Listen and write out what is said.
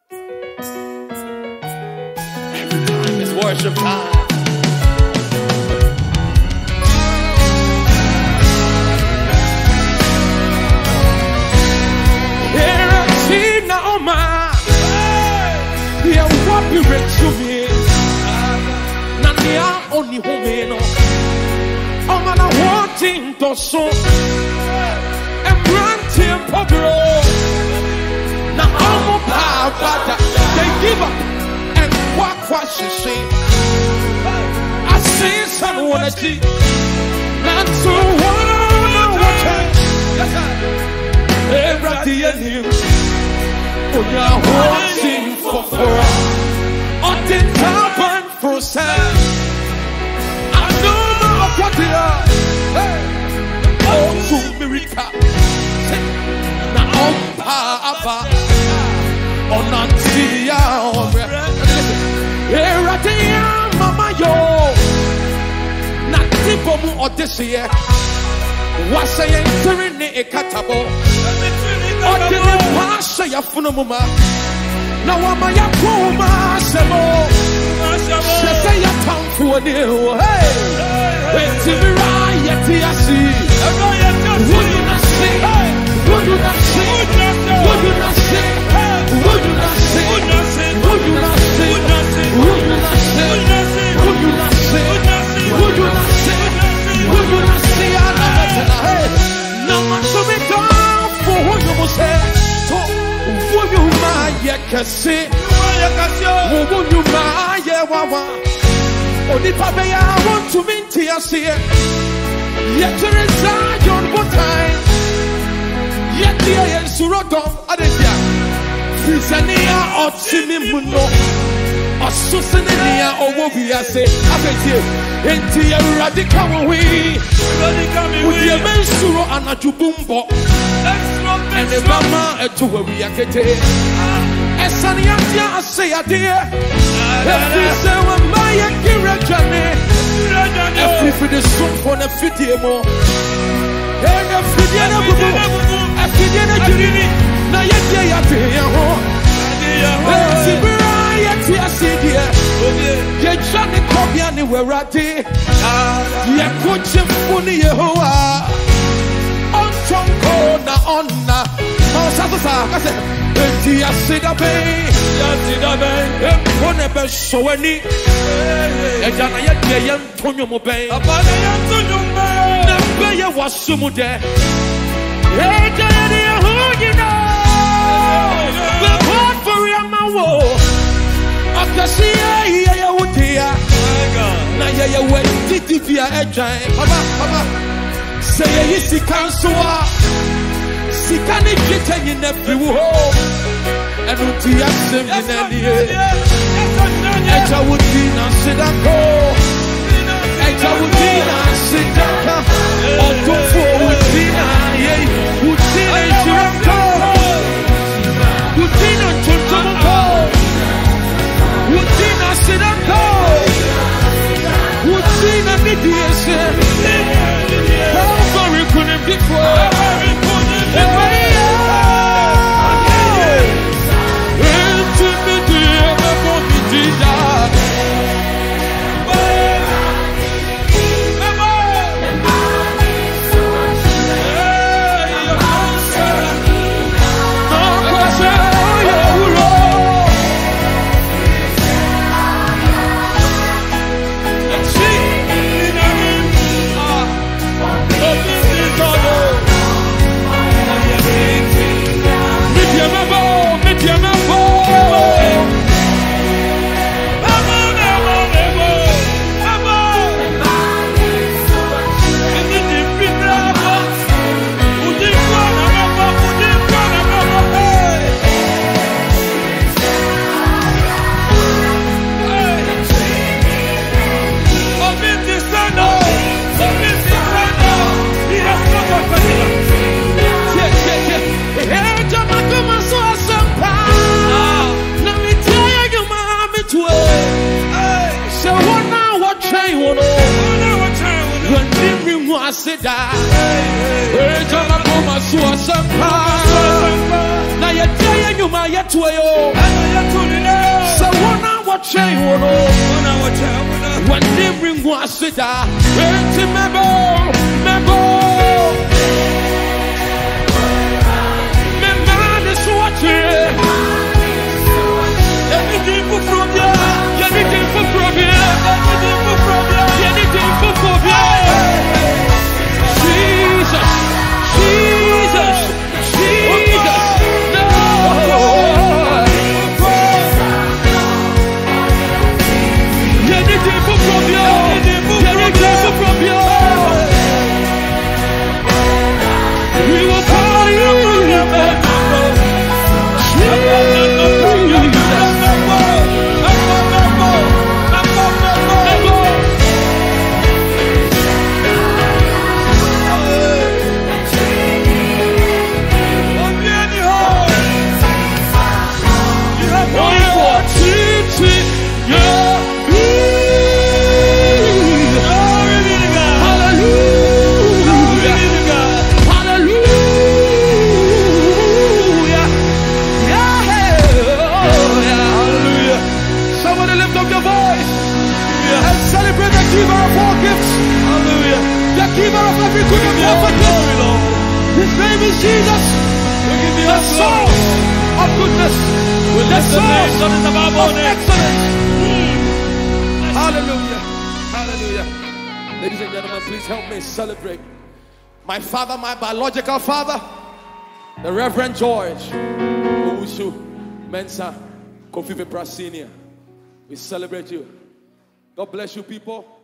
Every time is worship time. Be rich to me. Nania only home. Oh man, I want him to so. And grant him pogro. Now I'm a power. They give up and what she say. I see someone I see. Not so one every day. Oh, you're wanting for on the top and frozen. I know what they are. Oh, to America. Now, on Papa. On Antia. Here at the Mama Yo. Not Tipomu or this year. Was I entering a catabo? Or did the Pasha Yafunamuma? Now I'm a Yakuma Semo. Say a town for a deal. Hey, it's a variety. I see. Would you not say? Would you not say? Would you not say? Would you not say? Would you not say? Would you not say? Would you not say? Would you not say? Would you not say? Would you not say? I love it. Hey, now I'm so big for what you will say. Would you mind? Yakasi, would you mind? Yawa, only Papa, I want to meet you. Yet there is Zion one time. Yet there is Surodom, Adesia, Frisania or Simimuno, or Susania or what we are saying. I bet you, into a radical way. With your men Suro and a Jubumbo. And the mama to where we are getting. And Sunny, I say, I dear. Every say, when my Kirajane, every for the soup for the video. And every dinner, every dinner, now yet they are here. I see, dear. You're Johnny Cobiani, where I did. You're coaching for the Yehovah. Chonko na onna Mensah eti asida be epone be showani ejana ye de ye ntonyo mo be abana ye ntonyo be na be ye wasumu de ejana de hu you know the God for your mawo akasi ye wutia na ye we titipia ejan baba say yes, he can't so see can it get in every home and would be a sim in any and I would be not sit and go and I would be not sit down or go forward be not would see and you go would be not to go would be not sit and go would be not the DSM. Couldn't be to yo. So one hour chain, when they bring one sit down, remember. His name is Jesus, the source of goodness, the source of excellence. Hallelujah, hallelujah. Ladies and gentlemen, please help me celebrate my father, my biological father, the Reverend George Owusu Mensah Kofi Peprah Senior. We celebrate you. God bless you, people.